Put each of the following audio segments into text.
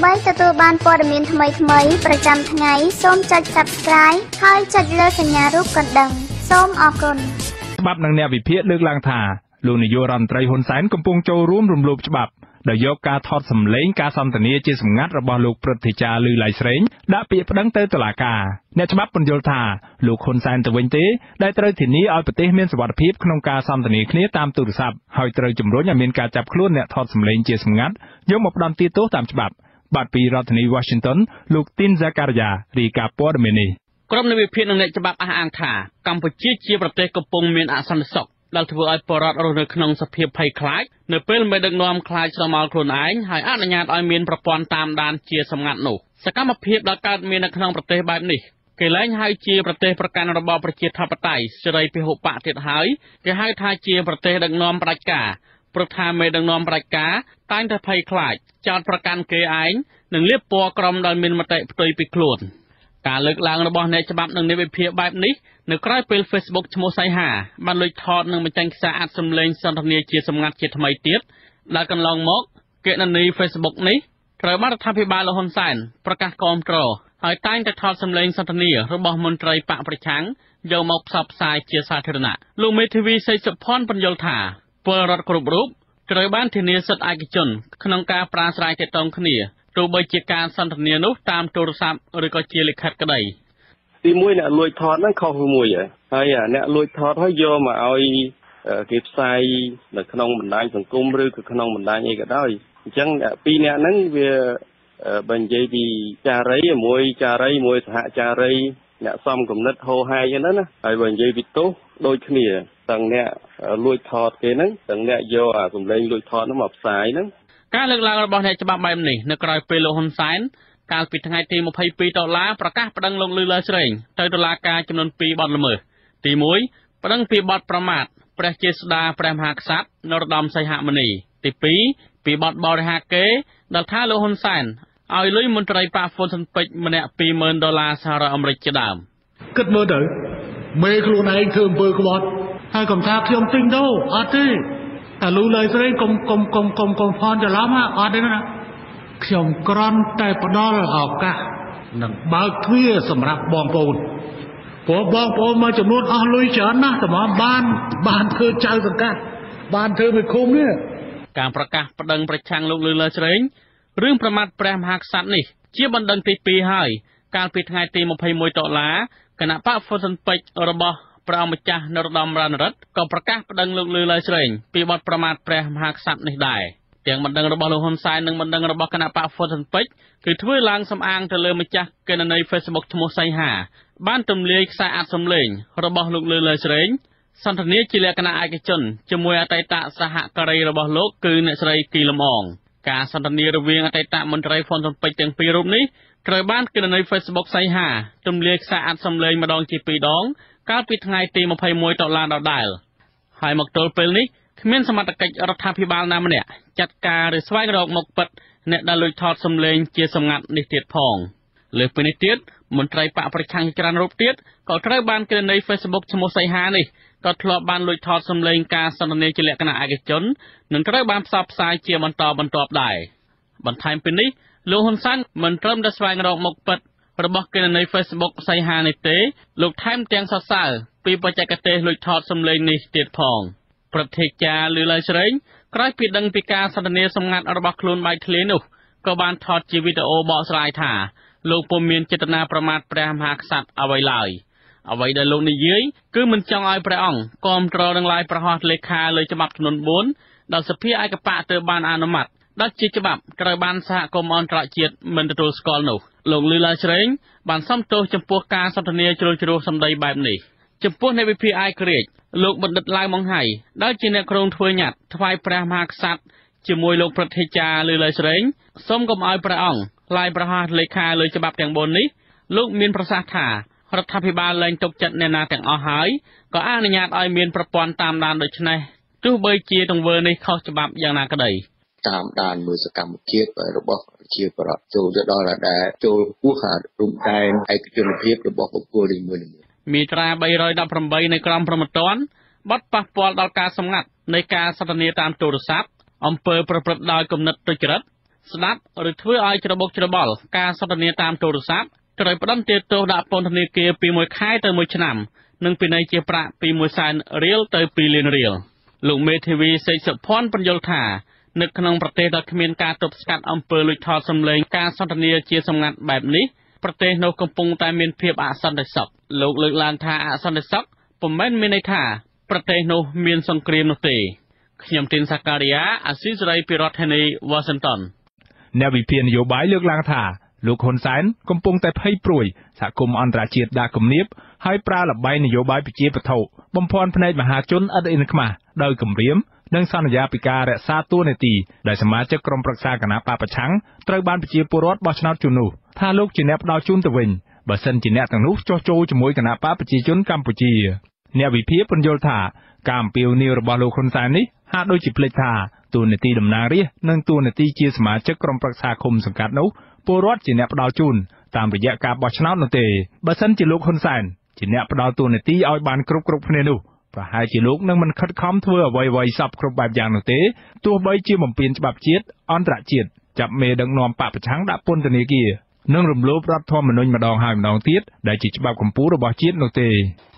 ដើម្បីទទួលបានព័ត៌មានថ្មីៗប្រចាំថ្ងៃសូមចុច Subscribe ហើយចុចលើសញ្ញារូបកណ្ដឹងសូមអរគុណច្បាប់នឹងអ្នកវិភាគលើកឡើងថាលោកនាយករដ្ឋមន្ត្រីហ៊ុនសែនកំពុងចូលរួមរំលោភច្បាប់ដោយយកការថតសម្លេងការសន្ទនាជាសម្ងាត់របស់លោកព្រឹទ្ធាចារ្យលឺឡៃស្រេងដាក់ពាក្យប្តឹងទៅតុលាការអ្នកច្បាប់ពន្យល់ថាលោកហ៊ុនសែនទៅវិញទេដែលត្រូវធានាឲ្យប្រទេសមានសុវត្ថិភាពក្នុងការសន្ទនាគ្នាតាមទូរស័ព្ទហើយត្រូវជំរុញឲ្យមានការចាប់ខ្លួនអ្នកថតសម្លេងជាសម្ងាត់យកមកផ្តន្ទាទោសតាមច្បាប់បាទពីរដ្ឋធានី Washington លោកទីន Zakaria រាយការណ៍ព័ត៌មាននេះក្រុមនៃវិភាគនឹងអ្នកច្បាប់អះអាងថាកម្ពុជាជាប្រទេសកំពុងមានអសន្តិសុខដែលធ្វើឲ្យប្រជាពលរដ្ឋរស់នៅក្នុងសភាពភ័យខ្លាចនៅពេលមេដឹកនាំខ្លាចស្រមោលខ្លួនឯងហើយអនុញ្ញាតឲ្យមានប្រព័ន្ធតាមដានជាសម្ងាត់នោះសកម្មភាពដែលកើតមាននៅក្នុងប្រទេសបែបនេះគេលែងហៅជាប្រទេសប្រកាន់របបប្រជាធិបតេយ្យសេរីពហុបកទៀតហើយគេហៅថាជាប្រទេសដឹកនាំផ្ដាច់ការព្រោះថាមេដឹកនាំផ្ដាច់ការតែងតែភ័យខ្លាចចោទប្រកាន់គេឯងនិងលៀបពណ៌ក្រុមដែលមានមតិផ្ទុយពីខ្លួនការលើកឡើងរបស់អ្នកច្បាប់និងអ្នកវិភាគបែបនេះនៅក្រៅពេល Facebook ឈ្មោះសៃហាបានលុចថតនិងបញ្ចេញខ្សែអត្ថសម្លេងសន្ទនាជាសម្ងាត់ជាថ្មីទៀតដែលកន្លងមកគណនី Facebook នេះត្រូវបានរដ្ឋាភិបាលលោកហ៊ុនសែនប្រកាសគាំទ្រហើយតែងតែថតសម្លេងសន្ទនារបស់មន្ត្រីបកប្រឆាំងយកមកផ្សព្វផ្សាយជាសាធារណៈលោកមេធាវីសីសុផាន់បញ្យល់ថាពលរដ្ឋគ្រប់រូបត្រូវបានធានាសិទ្ធិឯកជនក្នុងការប្រាស្រ័យទាក់ទងគ្នាទោះបីជាការសន្ទនានោះតាមទូរស័ព្ទឬក៏ជាលិខិតក្តីទីមួយអ្នកលួចថតហ្នឹងខុសមួយហើយអ្នកលួចថតហើយយកមកឲ្យគេផ្សាយនៅក្នុងបណ្ដាញសង្គមឬក៏ក្នុងបណ្ដាញអីក៏ដោយអញ្ចឹងពីរអ្នកហ្នឹងវាបើនិយាយពីចារីមួយសហចារីអ្នកសំគំនិតហោហែអញ្ចឹងណាហើយបើនិយាយពីទោសដូចគ្នាទាំងអ្នកលួចថតគេហ្នឹងទាំងអ្នកយកអាសម្លេងលួចថតហ្នឹងមកផ្សាយហ្នឹងការលើកឡើងរបស់អ្នកច្បាប់បែបនេះនៅក្រៅពេលលោកហ៊ុនសែនកាលពីថ្ងៃទី22 ប្រកាសប្តឹងលោកលឺឡៃស្រេងទៅតុលាការចំនួន2បទល្មើសទី1ប្តឹងពីបទប្រមាថព្រះជាស្ដាព្រះមហាក្សត្រនរោត្តមសីហមុនីទី2ពីបទបរិហាកេរ្តិ៍ដែលថាលោកហ៊ុនសែនឲ្យលុយមន្ត្រីប៉ាហ្វុនស៊ិនពេជ្រម្នាក់$20,000សហរដ្ឋអាមេរិកជាដើមគិតមើលទៅមេខ្លួនឯងធ្វើអំពើក្បត់ហើយកុំថាខ្ញុំទិញដូរអត់ទេតែលឺឡៃស្រេងកុំផន់ច្រឡំអត់ទេណាខ្ញុំគ្រាន់តែផ្ដល់ឱកាសនិងបើកទ្វារសម្រាប់បងប្អូនព្រោះបងប្អូនមួយចំនួនអស់លុយច្រើនណាស់តែបានធ្វើចៅសង្កាត់បានធ្វើមេឃុំនេះការប្រកាសប្តឹងប្រឆាំងលោកលឺឡៃស្រេងរឿងប្រមាថព្រះមហាក្សត្រនេះជាបណ្ដឹងទី2ហើយកាលពីថ្ងៃទី21 គណៈបកហ្វុនស៊ិនពេជ្ររបស់ព្រះអង្គម្ចាស់នរោត្តមរណរដ្ឋក៏ប្រកាសប្តឹងលោកលឺឡៃស្រេងពីបទប្រមាថព្រះមហាក្សត្រនេះដែរទាំងបណ្ដឹងរបស់លោកហ៊ុនសែននិងបណ្ដឹងរបស់គណៈបកហ្វុនស៊ិនពេជ្រគឺធ្វើឡើងសំអាងទៅលើម្ចាស់គណនី Facebook ឈ្មោះសៃហាបានទម្លាយខ្សែអត្ថសម្លេងរបស់លោកលឺឡៃស្រេងសន្ទនាជាលក្ខណៈឯកជនជាមួយអតីតសហការីរបស់លោកគឺអ្នកស្រីគីលំអងការសន្ទនារវាងអតីតមន្ត្រីហ្វុនស៊ិនពេជ្រទាំងពីររូបនេះត្រូវបានគណនី Facebook សៃហាទម្លាយខ្សែអត្ថសម្លេងម្ដងជា2ដងកាលពីថ្ងៃទី21 ដដែលហើយមកទល់ពេលនេះគ្មានសមត្ថកិច្ចរដ្ឋាភិបាលណាម្នាក់ចាត់ការឬស្វែងរកមុខពិតអ្នកដែលលួចថតសម្លេងជាសម្ងាត់នេះទៀតផងលើសពីនេះទៀតមន្ត្រីបកប្រឆាំងជាច្រើនរូបទៀតក៏ត្រូវបានគណនី Facebook ឈ្មោះសៃហានេះក៏ធ្លាប់បានលួចថតសម្លេងការសន្ទនាជាលក្ខណៈឯកជននិងត្រូវបានផ្សព្វផ្សាយជាបន្តបន្ទាប់ដែរបន្ថែមពីនេះលោកហ៊ុនសែនមិនត្រឹមតែស្វែងរកមុខពិតរបស់គណនី Facebook សៃហានេះទេលោកថែមទាំងសរសើរពីបច្ចេកទេសលួចថតសម្លេងនេះទៀតផងព្រឹទ្ធាចារ្យលឺឡៃស្រេងក្រោយពីដឹងពីការសន្ទនាសម្ងាត់របស់ខ្លួនបែកធ្លាយនោះក៏បានថតជាវីដេអូបកស្រាយថាលោកពុំមានចេតនាប្រមាថព្រះមហាក្សត្រអ្វីឡើយអ្វីដែលលោកនិយាយគឺមិនចង់ឲ្យព្រះអង្គគាំទ្រនឹងឡាយប្រហោះលេខាលើច្បាប់ចំនួន4ដែលសភាឯកបៈទើបបានអនុម័តដែលជាច្បាប់ត្រូវបានសហគមន៍អន្តរជាតិមិនទទួលស្គាល់នោះលោកលឺឡៃស្រេងបានសំទោសចំពោះការសន្ទនាជ្រុលជ្រោះសម្ដីបែបនេះចំពោះនៃវិភាគឯករាជ្យលោកបណ្ឌិតឡាវម៉ុងហៃដែលជាអ្នកក្រុងធ្វើញត្តិថ្វាយព្រះមហាក្សត្រជាមួយលោកព្រឹទ្ធាចារ្យលឺឡៃស្រេងសូមកុំឲ្យព្រះអង្គឡាយប្រហារលេខាលើច្បាប់ទាំង4នេះលោកមានប្រសាសន៍ថារដ្ឋាភិបាលលែងទុកចិត្តអ្នកណាទាំងអស់ហើយក៏អនុញ្ញាតឲ្យមានប្រព័ន្ធតាមដានដូចនេះទោះបីជាទង្វើនេះខុសច្បាប់យ៉ាងណាក្តីតាមដានមើលសកម្មភាពរបស់ជាប្រវត្តិចូលទៅដល់ដែលចូលពោះខារំដែនឯកជនភាពរបស់បុគ្គលនីមួយៗមាត្រា318នៃក្រមព្រហ្មទណ្ឌបទប៉ះពាល់ដល់ការសម្ងាត់នៃការសន្ទនាតាមទូរស័ព្ទអំពើប្រព្រឹត្តដោយគំនិតទុច្ចរិតស្ដាប់ឬធ្វើឲ្យច្របូកច្របល់ការសន្ទនាតាមទូរស័ព្ទត្រូវផ្តន្ទាទោសដាក់ពន្ធនាគារពី1ខែទៅ1ឆ្នាំនិងពិន័យជាប្រាក់ពី100,000 រៀលទៅ2 លានរៀលលោកមេធាវីសេកសុភ័ណ្ឌបញ្យល់ថានៅក្នុងប្រទេសដែលគ្មានការទប់ស្កាត់អំពើលួចថតសម្លេងការសន្ទនាជាសម្ងាត់បែបនេះប្រទេសនោះកំពុងតែមានភាពអសន្តិសុខលោកលើកឡើងថាអសន្តិសុខពុំមែនមានន័យថាប្រទេសនោះមានសង្គ្រាមនោះទេខ្ញុំទីនសាការីយ៉ាអាស៊ីសេរីពីរដ្ឋធានី Washington អ្នកវិភាគនយោបាយលើកឡើងថាលោកហ៊ុនសែនកំពុងតែភ័យព្រួយសហគមន៍អន្តរជាតិដាក់គំនាបហើយប្រើល្បែងនយោបាយប្រជាប្រដ្ឋបំភាន់ភ្នែកមហាជនឥតអ៊ីនខ្មាស់ដោយគំរាមនិងសន្យាពីការរក្សាតួនាទីដែលសមាជិកក្រុមប្រឹក្សាគណៈបកប្រឆាំងត្រូវបានប្រជាពលរដ្ឋបោះឆ្នោតជូននោះថាលោកជាអ្នកផ្ដល់ជូនទៅវិញបើសិនជាអ្នកទាំងនោះចោះចូលជាមួយគណៈបកប្រជាជនកម្ពុជាអ្នកវិភាគពន្យល់ថាការអំពាវនាវរបស់លោកហ៊ុនសែននេះហាក់ដូចជាភ្លេចថាតួនាទីតំណាងរាស្ត្រនិងតួនាទីជាសមាជិកក្រុមប្រឹក្សាឃុំសង្កាត់នោះពលរដ្ឋជាអ្នកផ្ដល់ជូនតាមរយៈការបោះឆ្នោតនោះទេបើសិនជាលោកហ៊ុនសែនជាអ្នកផ្ដល់តួនាទីឲ្យបានគ្រប់គ្នានោះប្រហែលជាលោកនឹងមិនខិតខំធ្វើអ្វីៗសពគ្រប់បែបយ៉ាងនោះទេទោះបីជាបំពានច្បាប់ជាតិអន្តរជាតិចាប់មេដឹកនាំបកប្រឆាំងដាក់ពន្ធនាគារនិងរំលោភរដ្ឋធម្មនុញ្ញម្ដងហើយម្ដងទៀតដែលជាច្បាប់កម្ពុជារបស់ជាតិនោះទេ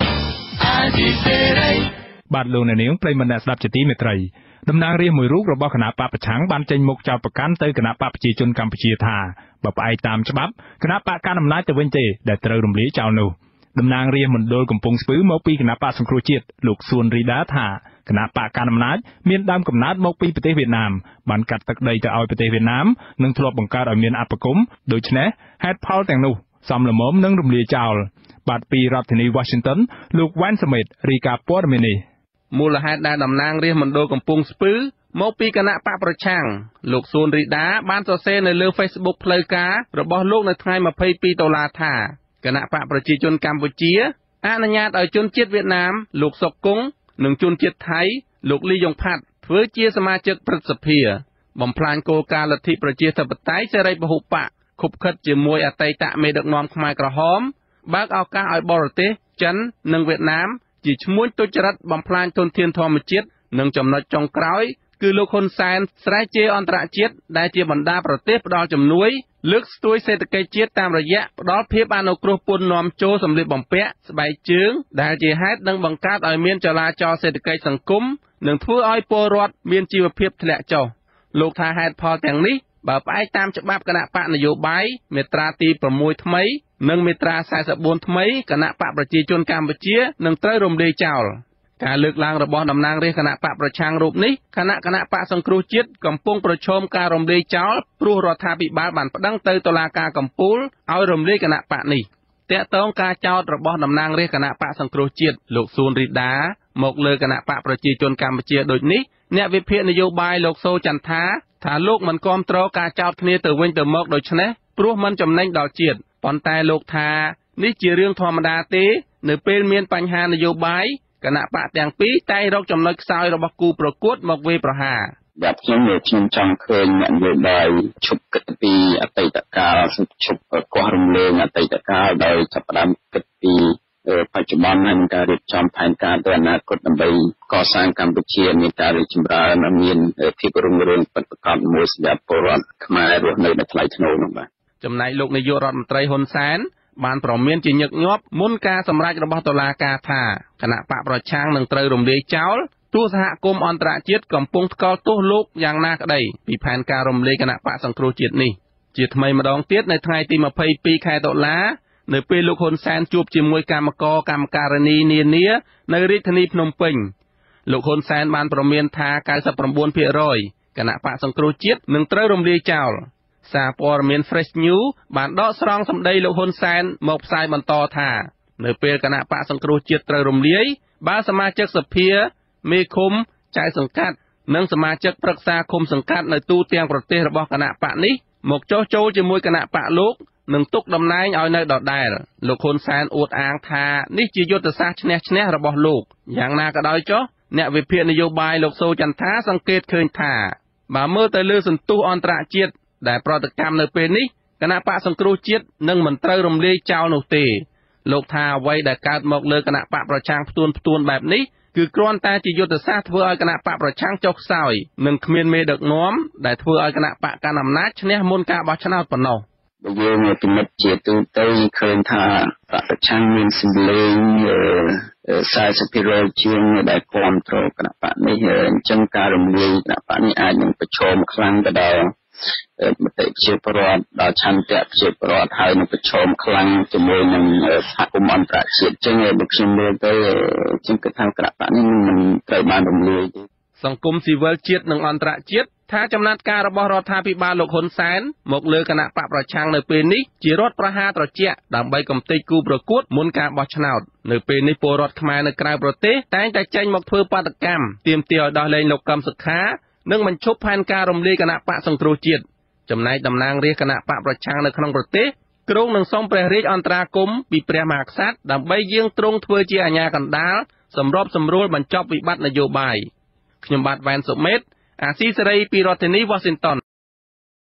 បាទលោកអ្នកនាងប្រិយមិត្តអ្នកស្ដាប់ជាទីមេត្រីតំណាងរាស្ត្រមួយរូបរបស់គណៈបកប្រឆាំងបានចេញមុខចោទប្រកាន់ទៅគណៈបកប្រជាជនកម្ពុជាថាបើផ្អែកតាមច្បាប់គណៈបកកណ្ដាលអំណាចទៅវិញទេដែលត្រូវរំលាយចោលនោះតំណាងរាស្ត្រមណ្ឌលកំពង់ស្ពឺមកពីគណៈបកសង្គ្រោះជាតិលោកសួនរីដាថាគណៈបកកណ្ដាលអំណាចមានដើមកំណើតមកពីប្រទេសវៀតណាមបានកាត់ទឹកដីទៅឲ្យប្រទេសវៀតណាមនិងធ្លាប់បង្កើតឲ្យមានអពគមដូច្នេះហេតុផលទាំងនោះសមល្មមនឹងរំលាយចោលបាទពីរដ្ឋធានី Washington លោកវ៉ាន់សមេតរាយការណ៍ព័ត៌មាននេះមូលហេតុដែលតំណាងរាស្ត្រមណ្ឌលកំពង់ស្ពឺមកពីគណៈបកប្រឆាំងលោកសួនរីដាបានសរសេរនៅលើ Facebook ផ្លូវការរបស់លោកនៅថ្ងៃ$22ថាគណៈបកប្រជាជនកម្ពុជាអនុញ្ញាតឲ្យជនជាតិវៀតណាមលោកសុកគង់និងជនជាតិថៃលោកលីយ៉ុងផាត់ធ្វើជាសមាជិកព្រឹទ្ធសភាបំផ្លាញគោលការណ៍លទ្ធិប្រជាធិបតេយ្យសេរីពហុបកខុបខិតជាមួយអតីតមេដឹកនាំខ្មែរក្រហមបើកឱកាសឲ្យបរទេសចិននិងវៀតណាមជាឈ្មួញទុច្ចរិតបំផ្លាញធនធានធម្មជាតិនិងចំណុចចុងក្រោយគឺលោកហ៊ុនសែនស្រែកជេរអន្តរជាតិដែលជាបណ្ដាប្រទេសផ្ដល់ជំនួយលើកស្ទួយសេដ្ឋកិច្ចជាតិតាមរយៈផ្ដល់ភាពអនុគ្រោះពន្ធនាំចូលសម្លៀកបំពាក់ស្បែកជើងដែលជាហេតុនឹងបង្កើតឲ្យមានចលាចលសេដ្ឋកិច្ចសង្គមនិងធ្វើឲ្យពលរដ្ឋមានជីវភាពធ្លាក់ចុះលោកថាហេតុផលទាំងនេះបើផ្អែកតាមច្បាប់គណៈបកនយោបាយមាត្រាទី6ថ្មីនិងមាត្រា44ថ្មីគណៈបកប្រជាជនកម្ពុជានឹងត្រូវរំលាយចោលការលើកឡើងរបស់តំណាងរាស្ត្រគណៈបកប្រឆាំងរូបនេះគណៈបកសង្គ្រោះជាតិកំពុងប្រឈមការរំលាយចោលព្រោះរដ្ឋាភិបាលបានប្តឹងទៅតុលាការកំពូលឲ្យរំលាយគណៈបកនេះតាក់ទងការចោទរបស់តំណាងរាស្ត្រគណៈបកសង្គ្រោះជាតិលោកសួនរីដាមកលើគណៈបកប្រជាជនកម្ពុជាដូចនេះអ្នកវិភាគនយោបាយលោកសូចន្ទថាលោកមិនគាំទ្រការចោទគ្នាទៅវិញទៅមកដូច្នេះព្រោះមិនចំណេញដល់ជាតិប៉ុន្តែលោកថានេះជារឿងធម្មតាទេនៅពេលមានបញ្ហានយោបាយគណៈបកទាំងពីរតែរកចំណុចខ្សោយរបស់គូប្រកួតមកវាយប្រហារបាទខ្ញុំចង់ឃើញអ្នកនយោបាយឈប់គិតពីអតីតកាលឈប់កោះរំលែងអតីតកាលដោយចាប់ផ្ដើមគិតពីបច្ចុប្បន្នហើយនឹងការរៀបចំផែនការទៅអនាគតដើម្បីកសាងកម្ពុជាមានការរីកចម្រើនមានភាពរុងរឿងពិតប្រាកដមួយសម្រាប់ពលរដ្ឋខ្មែររស់នៅនៅថ្លៃថ្នូរនោះបាទចំណែកលោកនាយករដ្ឋមន្ត្រីហ៊ុនសែនបានប្រមានជាញឹកញាប់មុនការសម្រេចរបស់តុលាការថាគណៈបកប្រឆាំងនឹងត្រូវរំលាយចោលទោះសហគមន៍អន្តរជាតិកំពុងថ្កោលទោសលោកយ៉ាងណាក្តីពីផែនការរំលាយគណៈបកសង្គ្រោះជាតិនេះជាថ្មីម្ដងទៀតនៅថ្ងៃទី22ខែតុលានៅពេលលោកហ៊ុនសែនជួបជាមួយគណៈកម្មការនីនានានៅរាជធានីភ្នំពេញលោកហ៊ុនសែនបានប្រមានថា 99% គណៈបកសង្គ្រោះជាតិនឹងត្រូវរំលាយចោលសារព័ត៌មាន Fresh News បានដកស្រង់សម្ដីលោកហ៊ុនសែនមកផ្សាយបន្តថានៅពេលគណៈបកសង្គ្រោះជាតិត្រូវរំលាយបើសមាជិកសភាមេឃុំចៅសង្កាត់និងសមាជិកប្រឹក្សាឃុំសង្កាត់នៅទូទាំងប្រទេសរបស់គណៈបកនេះមកចោះចូលជាមួយគណៈបកលោកនឹងទុកតំណែងឲ្យនៅដដែលលោកហ៊ុនសែនអួតអាងថានេះជាយុទ្ធសាស្ត្រឈ្នះឈ្នះរបស់លោកយ៉ាងណាក៏ដោយចុះអ្នកវិភាគនយោបាយលោកសូចន្ទសង្កេតឃើញថាបើមើលទៅលើសន្ទុះអន្តរជាតិដែលប្រតិកម្មនៅពេលនេះគណៈបកសង្គ្រោះជាតិនឹងមិនត្រូវរំលាយចោលនោះទេលោកថាអ្វីដែលកើតមកលើគណៈបកប្រឆាំងផ្ទួនបែបនេះគឺគ្រាន់តែជាយុទ្ធសាស្ត្រធ្វើឲ្យគណៈបកប្រឆាំងចុះខ្សោយនិងគ្មានមេដឹកនាំដែលធ្វើឲ្យគណៈបកកាន់អំណាចឈ្នះមុនការបោះឆ្នោតប៉ុណ្ណោះបើយើងពិនិត្យជាទូទៅឃើញថាបកប្រឆាំងមានសម្លេង40% ជាងដែលគ្រប់គ្រងគណៈបកនេះអញ្ចឹងការរំលាយគណៈបកនេះអាចនឹងប្រឈមខ្លាំងទៅដល់មតិប្រជាពលរដ្ឋដល់ឆន្ទៈប្រជាពលរដ្ឋហើយនឹងប្រឈមខ្លាំងជាមួយនឹងសហគមន៍អន្តរជាតិអញ្ចឹងបើខ្ញុំមើលទៅខ្ញុំគិតថាគណៈបកនេះមិនត្រូវបានរំលាយទេសង្គមស៊ីវិលជាតិនិងអន្តរជាតិថាចំណាត់ការរបស់រដ្ឋាភិបាលលោកហ៊ុនសែនមកលើគណៈបកប្រឆាំងនៅពេលនេះជារដ្ឋប្រហារត្រជាក់ដើម្បីកំទេចគូប្រកួតមុនការបោះឆ្នោតនៅពេលនេះពលរដ្ឋខ្មែរនៅក្រៅប្រទេសតែងតែចេញមកធ្វើបាតកម្មទាមទារឲ្យដោះលែងលោកកឹមសុខានិងបញ្ឈប់ផែនការរំលាយគណៈបកសង្គ្រោះជាតិចំណែកតំណាងរាស្ត្រគណៈបកប្រឆាំងនៅក្នុងប្រទេសគ្រងនឹងសុំព្រះរាជអន្តរាគមន៍ពីព្រះមហាក្សត្រដើម្បីយាងទ្រង់ធ្វើជាអាជ្ញាកណ្ដាលសម្របសម្រួលបញ្ចប់វិបត្តិនយោបាយខ្ញុំបាទវ៉ែនសុមេតអាស៊ីសេរីពីរដ្ឋធានី Washington